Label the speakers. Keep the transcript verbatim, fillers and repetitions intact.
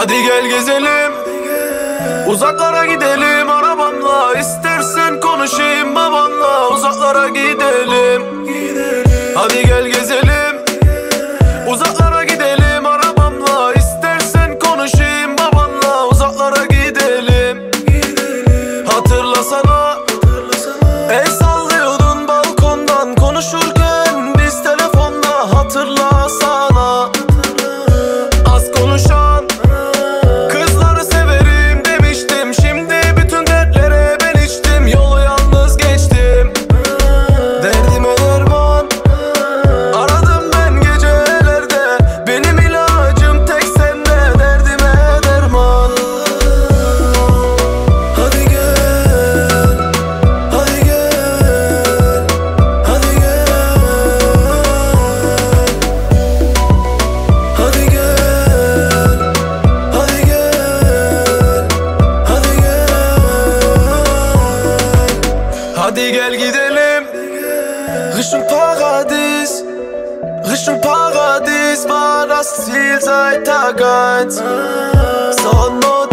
Speaker 1: Hadi gel gezelim, uzaklara gidelim arabamla. İstersen konuşayım babanla, uzaklara gidelim. Hadi gel gezelim, uzaklara gidelim arabamla. İstersen konuşayım babanla, uzaklara gidelim. Hatırlasana, el sallıyordun balkondan konuşurken biz telefonda. Hatırlasana, az konuşan kızları severim demiştim. Şimdi bütün dertlere ben içtim, yolu yalnız geçtim. Derdime derman aradım ben gecelerde, benim ilacım tek sende, derdime derman. Hadi gel, hadi gel, hadi gel, hadi gel, hadi gel, hadi gel. Hadi gel gidelim Richtung Paradies, Richtung Paradies war das Ziel seit Tag eins. Sonne